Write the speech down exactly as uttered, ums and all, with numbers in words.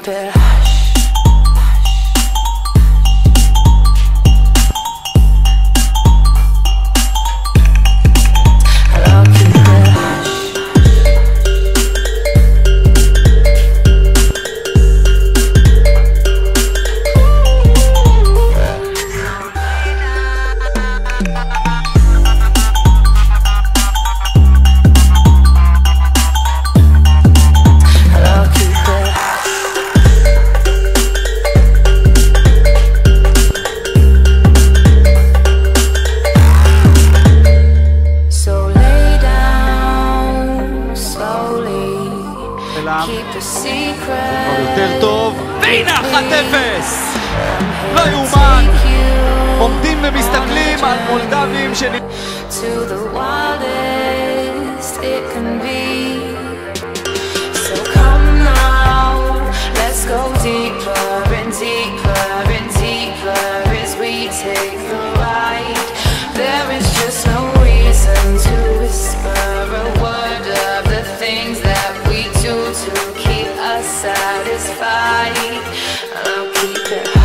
it hush. I'll keep it hush. Keep a secret. יותר טוב, והנה אחת אפס! לא יאומן! עומדים ומסתכלים על מולדבים שנ... To the wildest it can be. So come now, let's go deeper and deeper and deeper as we take the ride. There is just no reason to whisper a word of the things that we do to keep us satisfied. I'll keep it